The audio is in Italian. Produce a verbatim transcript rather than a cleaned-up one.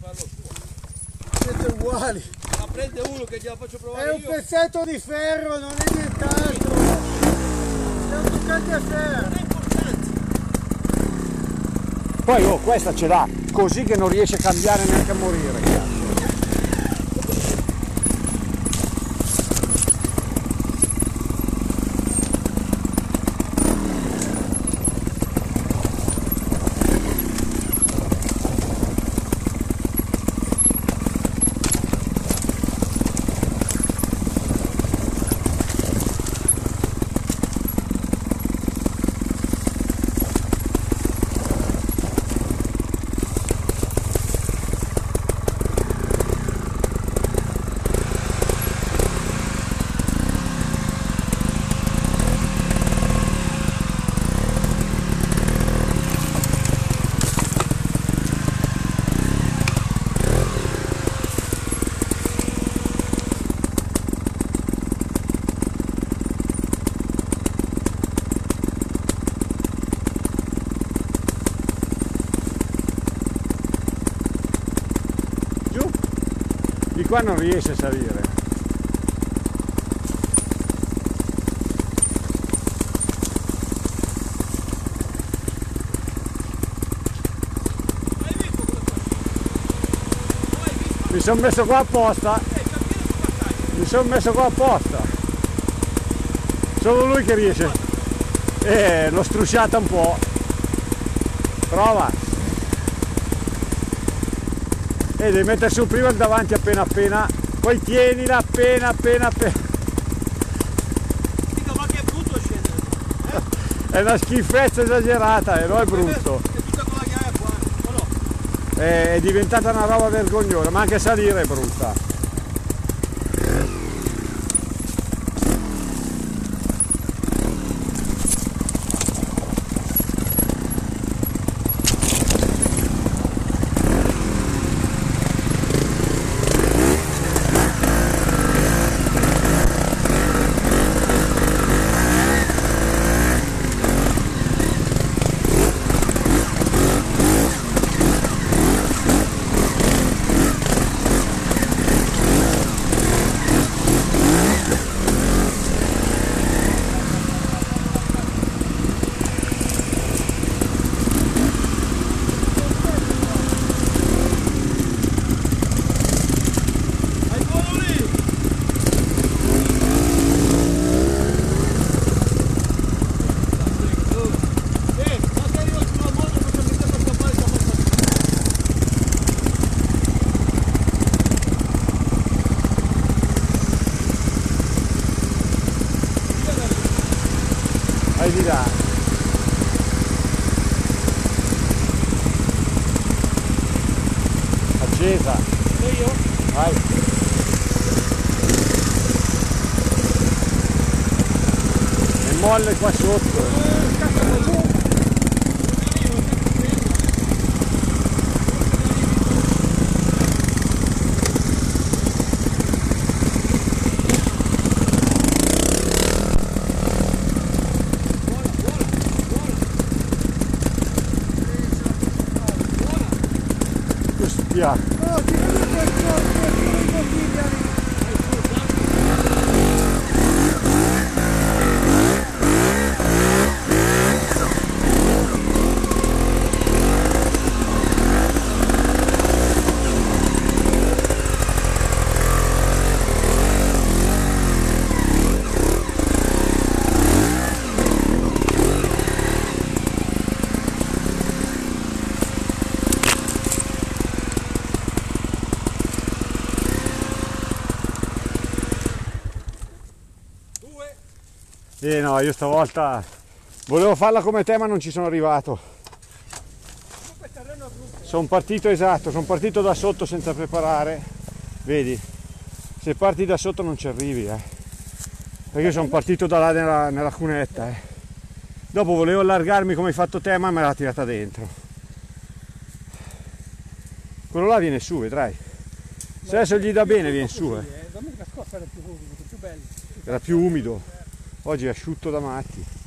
farlo suo. Siete uguali. Ma prende uno che gliela faccio provare È un io. pezzetto di ferro, non è nient'altro. Siamo toccati a ferro. Non è importante. Poi oh, questa ce l'ha così che non riesce a cambiare neanche a morire, cazzo. Di qua non riesce a salire. Hai visto cosa fa? Hai visto? Mi sono messo qua apposta. Eh, cammina su passaggio. Mi sono messo qua apposta. Solo lui che riesce. Eh, l'ho strusciata un po'. Prova. E devi mettere su prima il davanti appena appena. Poi tienila appena appena appena. Dico, ma che è brutto scendere. Eh? È una schifezza esagerata, e non è brutto. È tutta con la ghiaia qua, o no? È diventata una roba vergognosa, ma anche salire è brutta. Vai di là. Accesa. Sono io? Vai. E molle qua sotto. Ostia. No, ti vedo quel quel bottiglia lì. Eh no, io stavolta volevo farla come te ma non ci sono arrivato. Sono partito esatto, sono partito da sotto senza preparare. Vedi, se parti da sotto non ci arrivi, eh. Perché io sono partito da là nella, nella cunetta, eh. Dopo volevo allargarmi come hai fatto te ma me l'ha tirata dentro. Quello là viene su, vedrai. Se adesso gli dà bene viene su, eh. Domenica scorsa era più umido, più bello. Era più umido. Oggi è asciutto da matti.